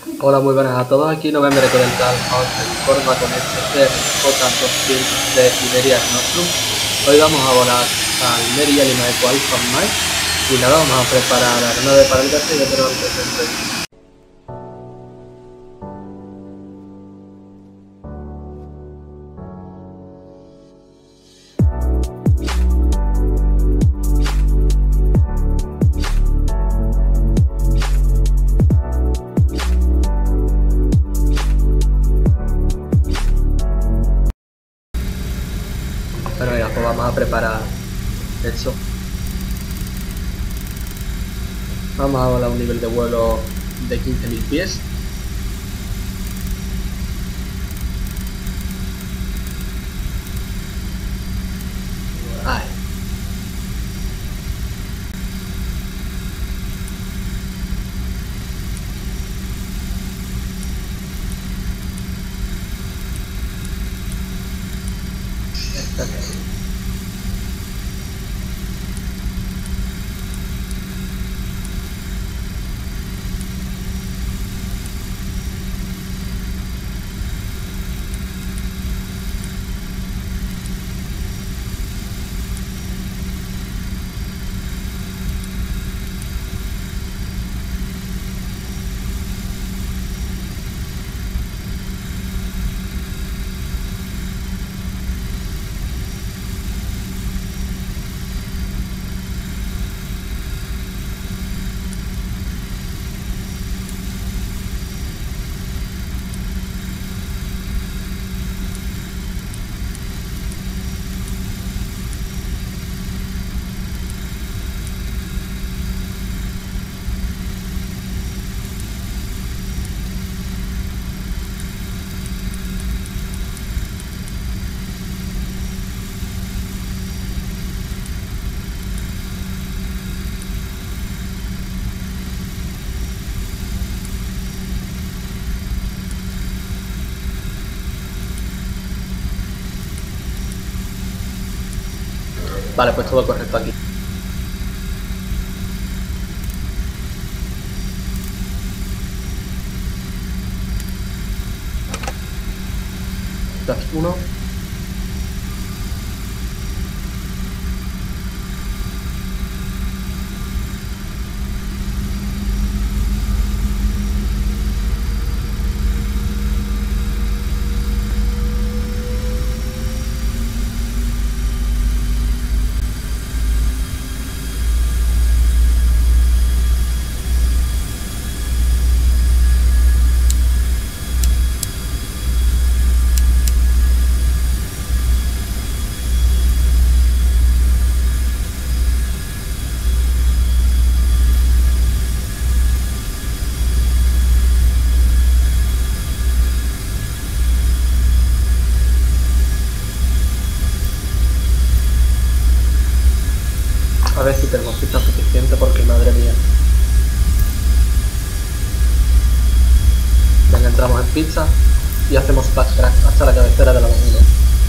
Hola, muy buenas a todos, aquí November con el tal House Corva con este J200 de Iberia Nostrum. Hoy vamos a volar al Meri Elima Eco Alpha Mike y nada, vamos a preparar la nave para el gasto y ya tenemos presente. Bueno, ya, pues vamos a preparar eso. Vamos a volar a un nivel de vuelo de 15.000 pies. Ay. Vale, pues todo correcto aquí. Dash 1. A ver si tenemos pista suficiente porque madre mía. Venga, entramos en pizza y hacemos flash track hasta la cabecera de la laguna.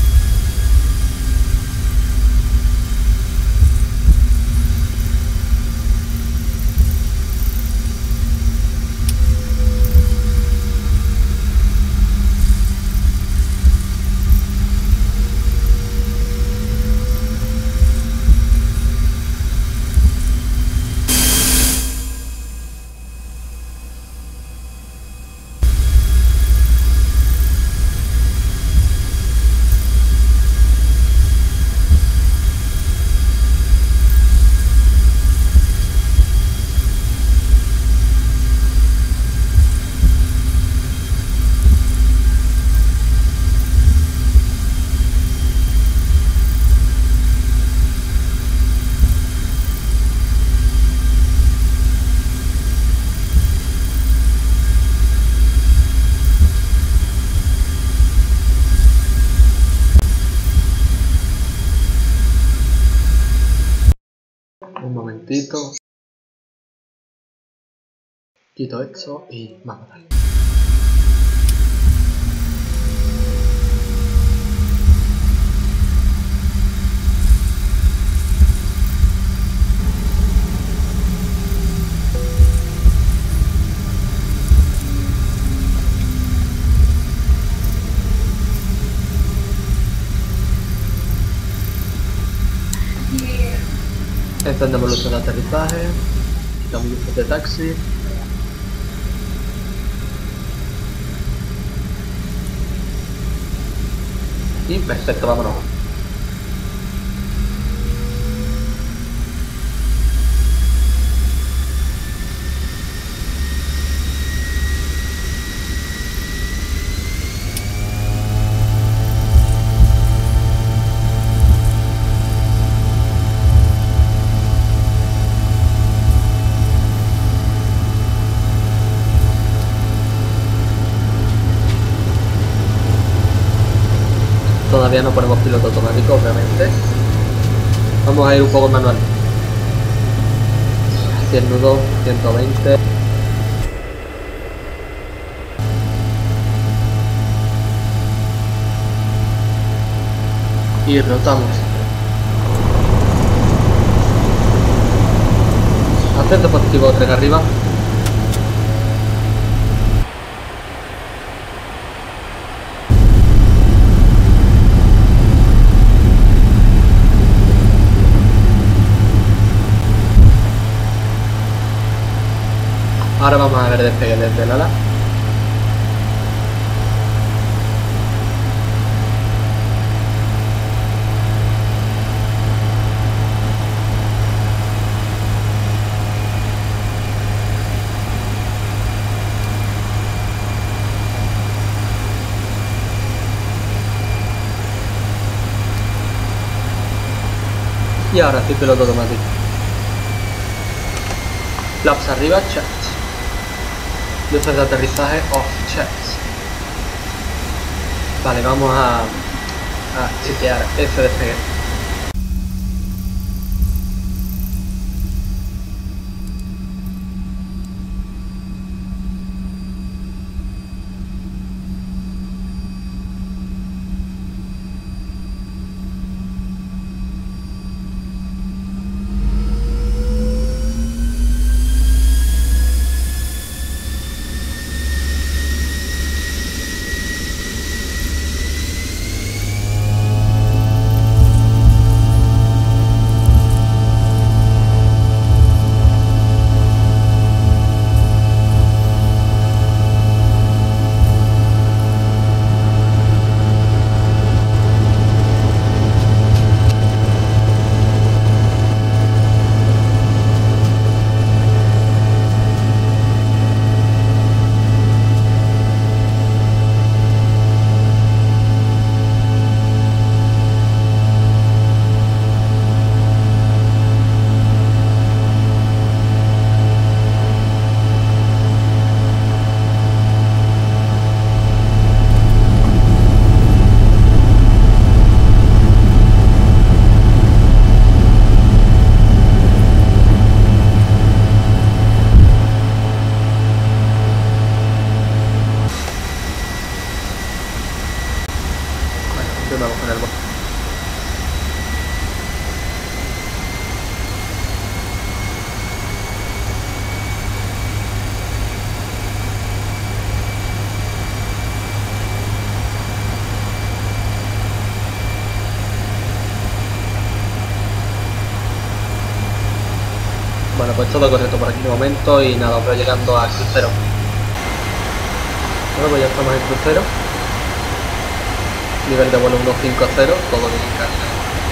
Un momentito. Quito esto y vamos a darle. Encendemos luces de aterrizaje. Quitamos luces de taxi. Y perfecto, vámonos. Todavía no ponemos piloto automático, obviamente. Vamos a ir un poco manual. 100 nudos, 120. Y rotamos. Acento positivo, tren arriba. Ahora vamos a ver despegue desde el ala. Y ahora sí, piloto automático. Flaps arriba, checked. Luces de aterrizaje off, checked. Vale, vamos a chequear ese despegue. Vamos con el bot. Bueno, pues todo correcto por aquí de momento y nada, voy llegando al crucero. Bueno, pues ya estamos en crucero. Nivel de vuelo 150, todo bien en carga.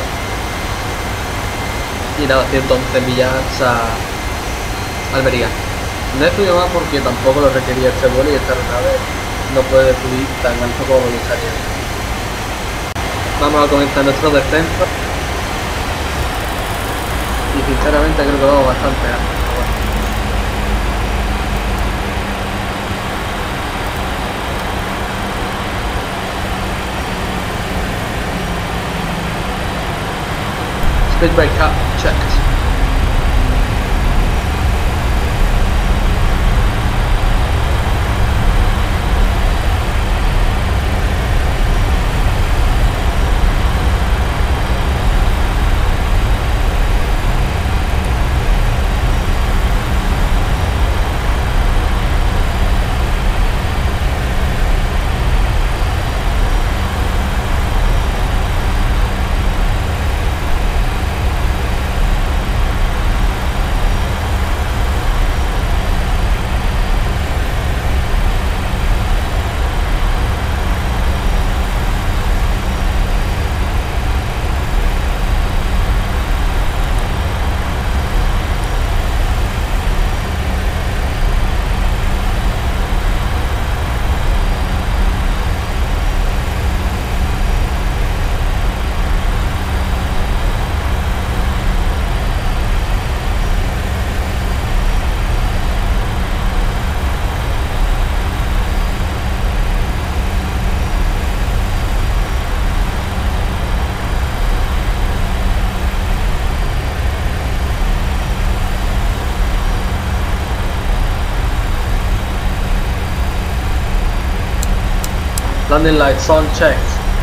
Y nada, 111 millas a Almería. No he subido más porque tampoco lo requería este vuelo y esta aeronave no puede subir tan alto como me gustaría. Vamos a comenzar nuestro descenso. Y sinceramente creo que vamos bastante alto. Speed brake up, checked. Landing lights on, checked.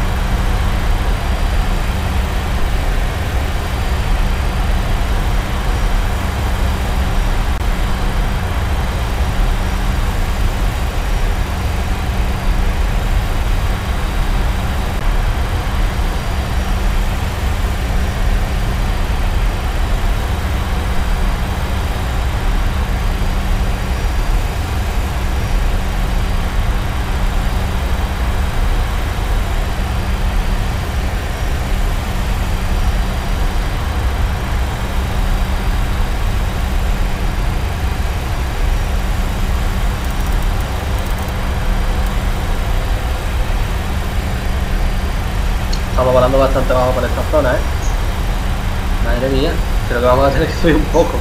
Estamos volando bastante bajo por esta zona, Madre mía, creo que vamos a tener que subir un poco.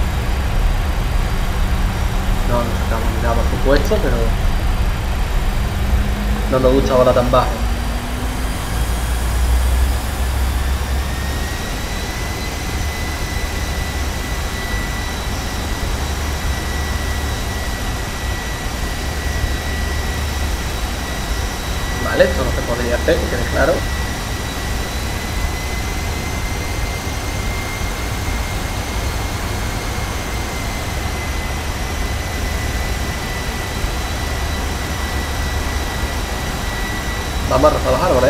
No nos sacamos ni nada, por supuesto, pero no me gusta volar tan bajo. Vale, esto no se podría hacer, que quede claro. Vamos a rozar los árboles.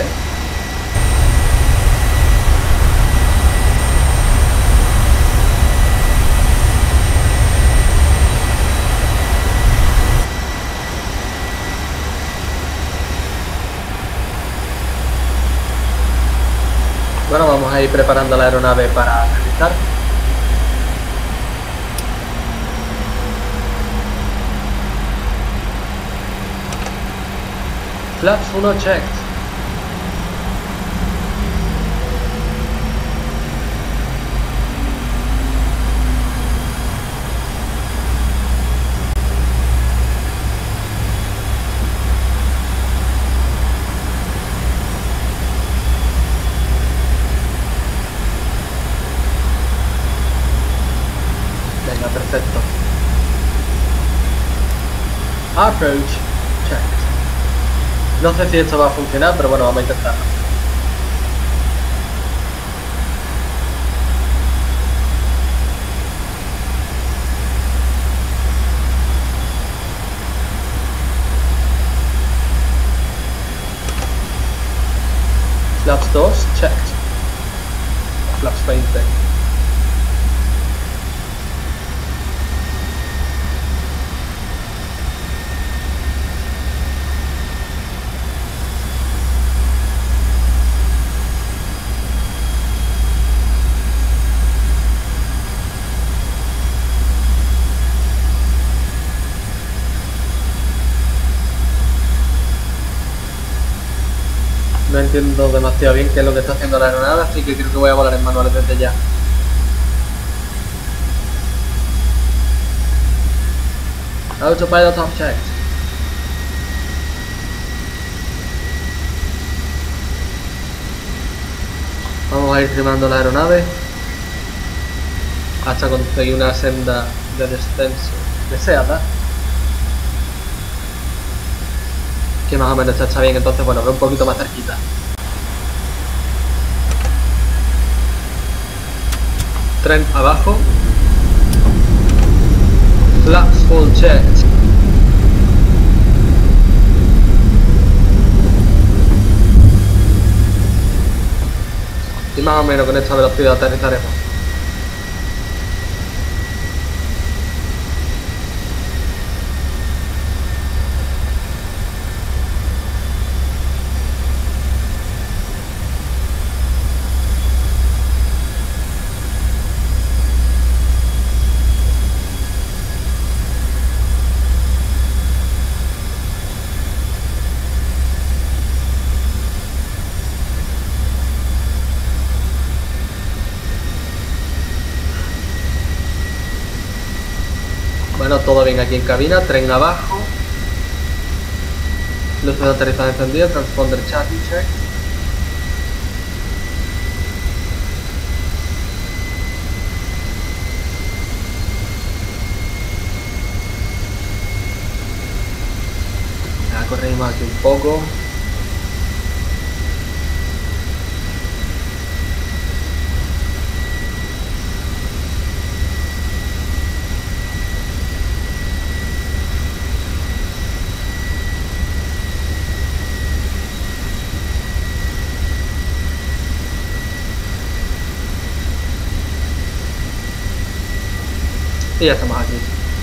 Bueno, vamos a ir preparando la aeronave para aterrizar. Flaps 1 checked. Venga, perfecto. Approach checked. No sé si esto va a funcionar, pero bueno, vamos a intentarlo. Flaps 2 checked. Flaps 20. No entiendo demasiado bien qué es lo que está haciendo la aeronave, así que creo que voy a volar en manuales desde ya. Autopilot off checked. Vamos a ir trimando la aeronave hasta conseguir una senda de descenso deseada. Que más o menos está bien, entonces bueno, ve un poquito más cerquita. Tren abajo. Flaps full checked. Y más o menos con esta velocidad aterrizaremos. Bueno, todo bien aquí en cabina, tren abajo. Luces de aterrizaje encendidas, transponder charging check. Ya corrimos aquí un poco. Y ya estamos aquí.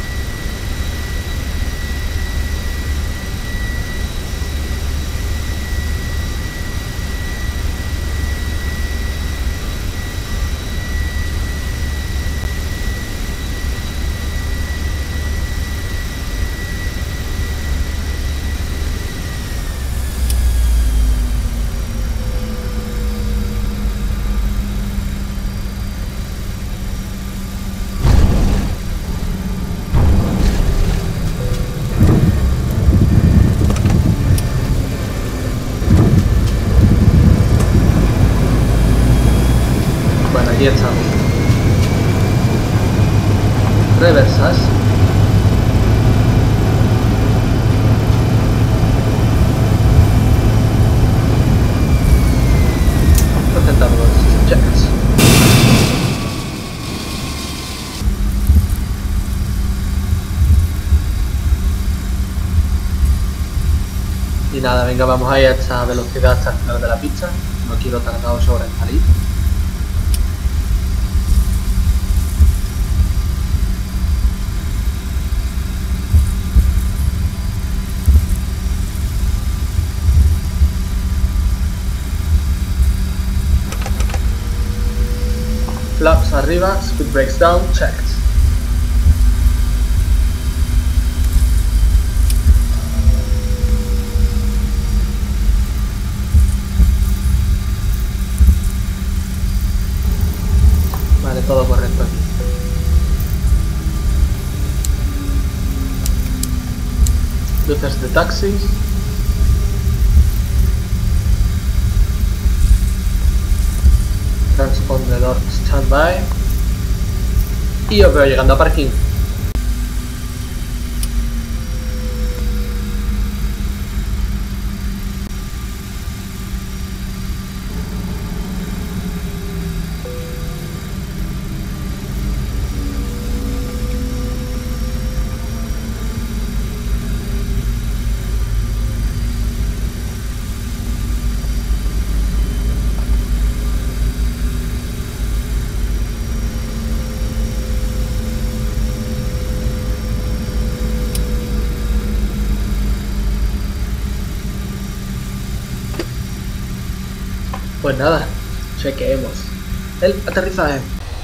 Bueno, aquí estamos. Reversas. Presentamos checks. Y nada, venga, vamos a ir a esta velocidad hasta el final de la pista. No quiero tardar 8 horas en salir. Flaps arriba, speed brakes down, checked. Vale, todo correcto aquí. Luces de taxis. Transpondedor standby. Y os veo llegando a parking. Pues nada, chequeemos el aterrizaje.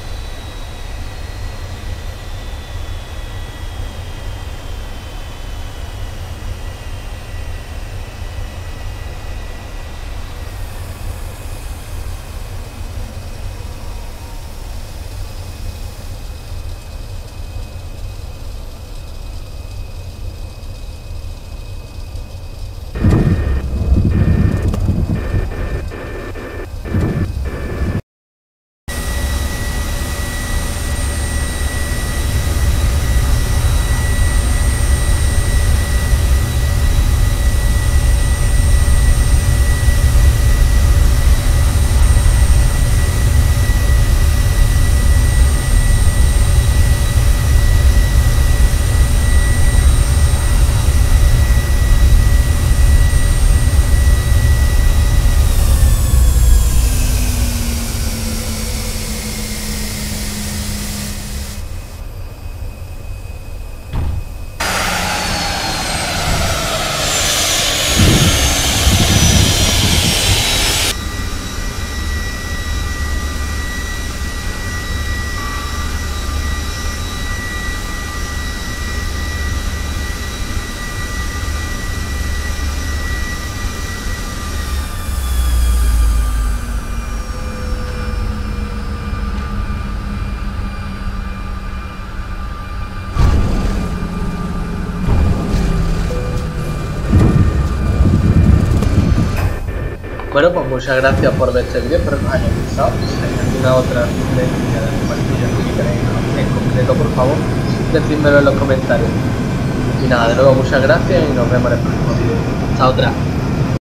Bueno, pues muchas gracias por ver este vídeo, espero que os haya gustado. Si hay alguna otra sugerencia de partidas que queréis en concreto, por favor, decídmelo en los comentarios. Y nada, de nuevo muchas gracias y nos vemos en el próximo vídeo. Hasta otra.